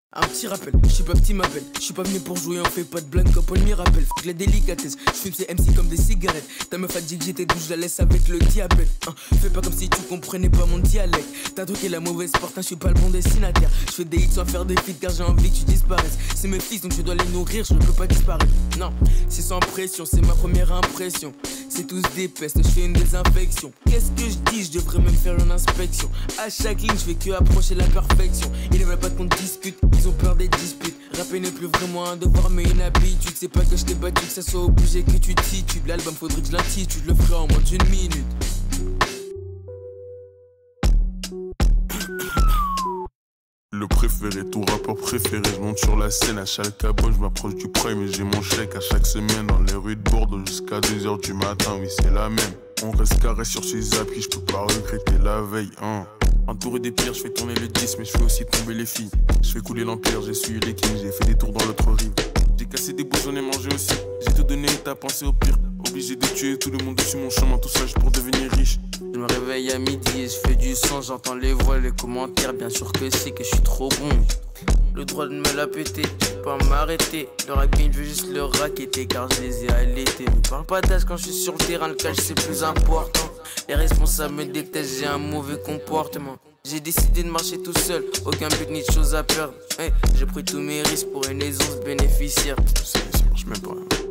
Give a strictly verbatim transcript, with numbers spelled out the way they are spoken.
Un petit rappel, je suis pas petit ma belle, je suis pas venu pour jouer, on fait pas de blague comme Paul Mirabel. Faut que la délicatesse, je fume ces M C comme des cigarettes. Ta meuf a dit que j'étais douce, je la laisse avec le diabète hein. Fais pas comme si tu comprenais pas mon dialecte. T'as truqué la mauvaise porte, hein, je suis pas le bon destinataire. Je fais des hits sans faire des feats car j'ai envie que tu disparaisses. C'est mes fils donc je dois les nourrir, je ne peux pas disparaître. Non, c'est sans pression, c'est ma première impression. C'est tous des pestes, je fais une désinfection. Qu'est-ce que je dis, je devrais même faire une inspection. À chaque ligne, je fais que approcher la perfection. Ils ne veulent pas qu'on discute, ils ont peur des disputes. Rapper n'est plus vraiment un devoir mais une habitude. C'est pas que je t'ai battu, que ça soit obligé que tu titubes. L'album faudrait que je l'intitule, je le ferai en moins d'une minute. Le préféré, ton rappeur préféré, je monte sur la scène à chaque cabane, je m'approche du prime et j'ai mon chèque à chaque semaine dans les rues de Bordeaux jusqu'à deux heures du matin, oui c'est la même. On reste carré sur ses appuis, je peux pas regretter la veille, hein. Entouré des pires, je fais tourner le dix mais je fais aussi tomber les filles. Je fais couler l'empire, j'ai suivi les kings, j'ai fait des tours dans l'autre rive. J'ai cassé des bouts, j'en ai mangé aussi. J'ai tout donné, t'as pensé au pire. Obligé de tuer tout le monde dessus mon chemin, tout ça juste pour devenir riche. Je me réveille à midi et je fais du son, j'entends les voix, les commentaires. Bien sûr que c'est que je suis trop bon. Le droit de me la péter, je peux pas m'arrêter. Le rugby, je veux juste le racketter car je les ai allaités. Me parle pas d'âge quand je suis sur le terrain, le cash c'est plus important. Les responsables me détestent, j'ai un mauvais comportement. J'ai décidé de marcher tout seul, aucun but ni de choses à perdre. Hey, j'ai pris tous mes risques pour une aisance bénéficiaire. Ça marche même pas.